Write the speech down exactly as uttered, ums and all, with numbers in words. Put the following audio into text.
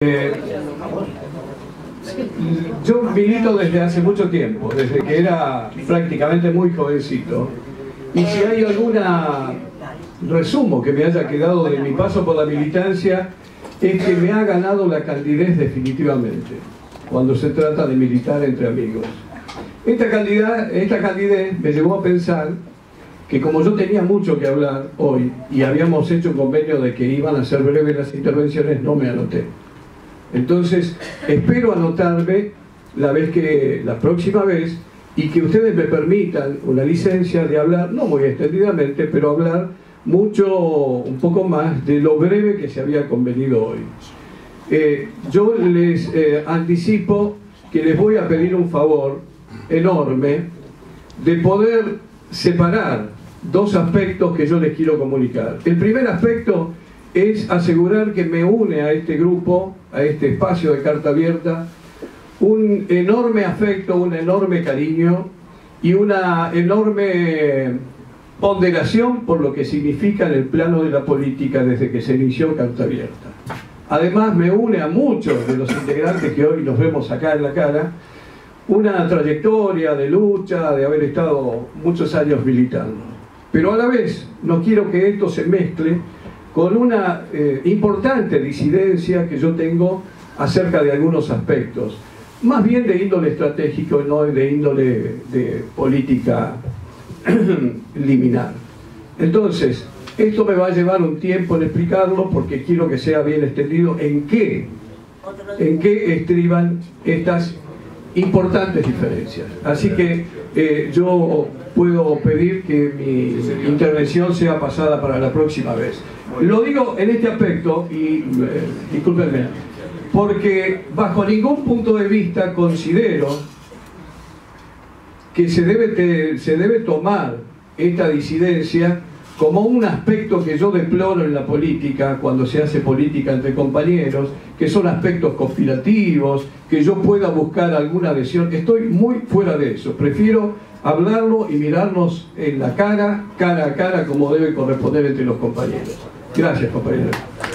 Eh, yo milito desde hace mucho tiempo, desde que era prácticamente muy jovencito, y si hay alguna resumo que me haya quedado de mi paso por la militancia, es que me ha ganado la candidez definitivamente, cuando se trata de militar entre amigos. Esta candidez, esta candidez me llevó a pensar que como yo tenía mucho que hablar hoy, y habíamos hecho un convenio de que iban a ser breves las intervenciones, no me anoté. Entonces, espero anotarme la vez que, la próxima vez, y que ustedes me permitan una licencia de hablar, no muy extendidamente, pero hablar mucho, un poco más de lo breve que se había convenido hoy. Eh, yo les eh, anticipo que les voy a pedir un favor enorme de poder separar dos aspectos que yo les quiero comunicar. El primer aspecto es asegurar que me une a este grupo, a este espacio de Carta Abierta, un enorme afecto, un enorme cariño y una enorme ponderación por lo que significa en el plano de la política desde que se inició Carta Abierta. Además me une a muchos de los integrantes que hoy nos vemos acá en la cara, una trayectoria de lucha, de haber estado muchos años militando. Pero a la vez no quiero que esto se mezcle con una eh, importante disidencia que yo tengo acerca de algunos aspectos, más bien de índole estratégico y no de índole de política liminar. Entonces, esto me va a llevar un tiempo en explicarlo porque quiero que sea bien extendido en qué, en qué estriban estas importantes diferencias. Así que eh, yo puedo pedir que mi intervención sea pasada para la próxima vez. Lo digo en este aspecto, y eh, discúlpenme, porque bajo ningún punto de vista considero que se debe, te, se debe tomar esta disidencia como un aspecto que yo deploro en la política, cuando se hace política entre compañeros, que son aspectos conspirativos, que yo pueda buscar alguna adhesión. Estoy muy fuera de eso. Prefiero hablarlo y mirarnos en la cara, cara a cara, como debe corresponder entre los compañeros. Gracias, compañeros.